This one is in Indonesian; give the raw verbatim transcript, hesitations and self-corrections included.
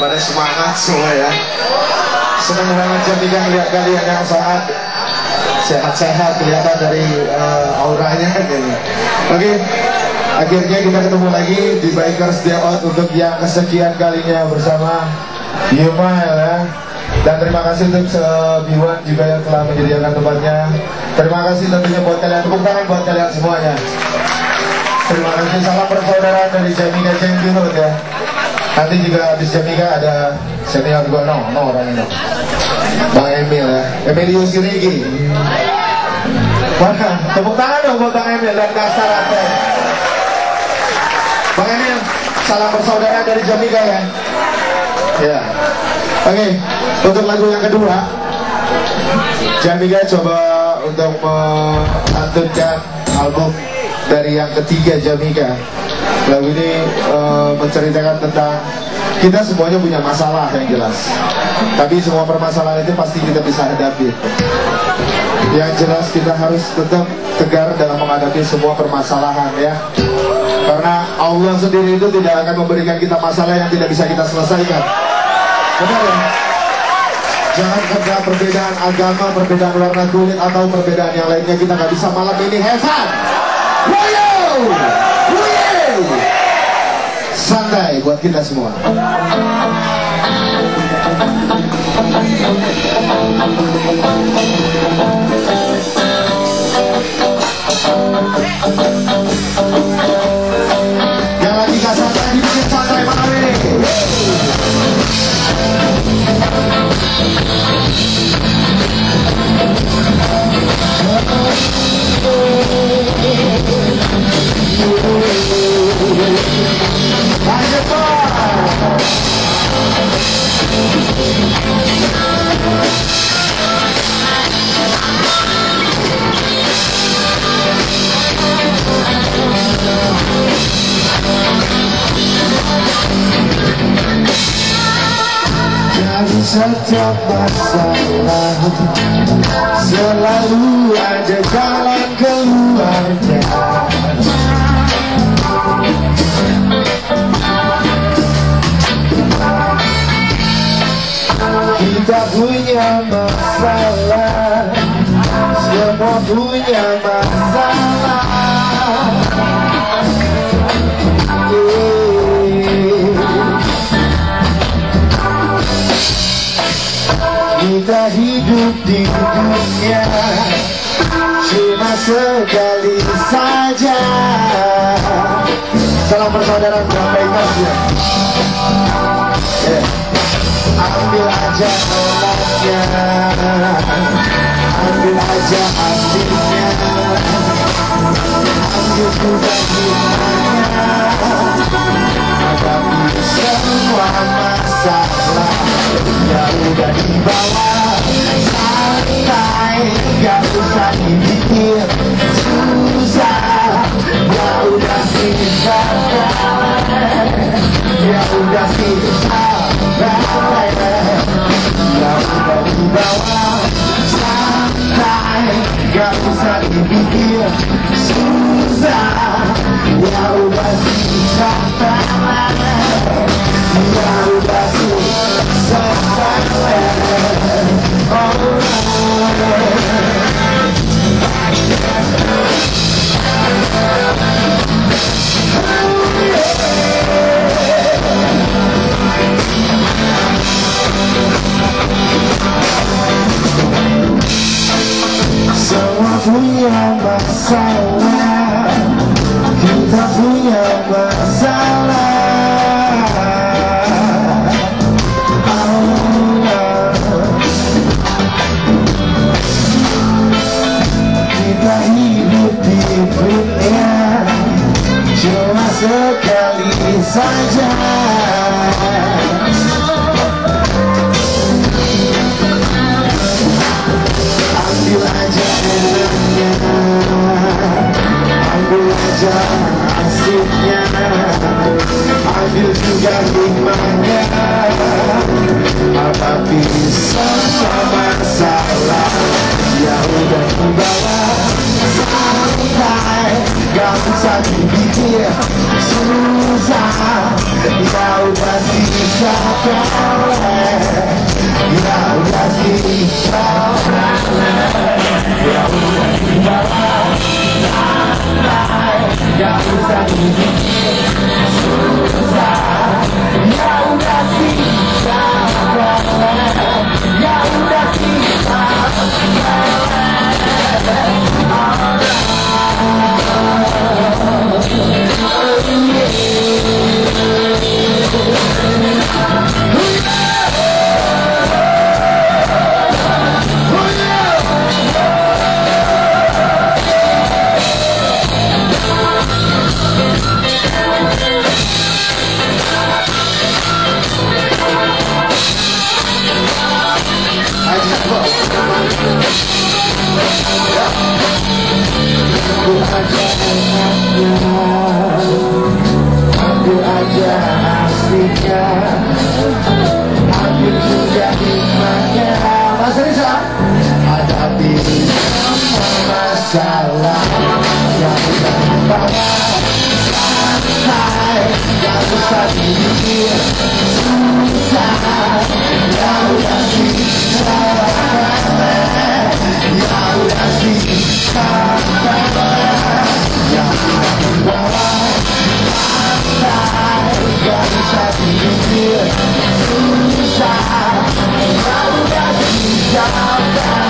pada semangat semua ya. Senang banget Jamika melihat kalian yang sangat sehat-sehat kelihatan dari uh, auranya gitu. Oke, okay. Akhirnya kita ketemu lagi di Bikers Day Out untuk yang kesekian kalinya bersama Yumail ya. Dan terima kasih untuk Biwan juga yang telah menyediakan tempatnya. Terima kasih tentunya buat kalian, tepuk tangan buat kalian semuanya. Terima kasih, salam persaudaraan dari Jamika Cengkihut ya. Nanti juga habis Jamika ada senior gua no, no orang ini. Bang Emil ya, Emilius Yurigi. Mana? Tepuk tangan dong buat Bang Emil dan Kasar Aceh. Bang Emil, salam bersaudara dari Jamika ya. Ya. Oke, okay. Untuk lagu yang kedua, Jamika coba untuk melantunkan album dari yang ketiga Jamika. Lagu ini uh, menceritakan tentang kita semuanya punya masalah yang jelas, tapi semua permasalahan itu pasti kita bisa hadapi. Yang jelas kita harus tetap tegar dalam menghadapi semua permasalahan ya. Karena Allah sendiri itu tidak akan memberikan kita masalah yang tidak bisa kita selesaikan. Benar ya? Jangan kerja perbedaan agama, perbedaan warna kulit atau perbedaan yang lainnya kita nggak bisa malam ini hebat. Woyo! Santai buat kita semua. Yang lagi gak santai dibikin santai mari. Dari setiap masalah selalu ada jalan keluarnya. Kita punya masalah, semua punya masalah. Kita hidup di dunia cuma sekali saja. Salam persaudaraan Bikers ya. Yeah. Ambil aja olatnya, ambil aja aslinya, ambil juga gimana hadapi semua masalah. Ya udah dibawa santai, gak usah dipikir susah. Ya udah sih santai, ya udah sih santai. Ya udah dibawa santai, gak usah dipikir susah. Ya udah sih santai, ya udah sih santai. Oh, semua punya masalah, kita punya masalah. Ya udah sih ya udah dibawa santai, gak usah susah. Ya udah sih ya udah sih Aku aja enaknya, aku aja aslinya, aku juga hikmahnya. Mas Risa, hadapi semua masalah yang udah dibawa santai, gak usah dipikir susah. Ya udah sih ya udah sih yang dibawa santai, gak bisa dipikir susah. Ya udah sih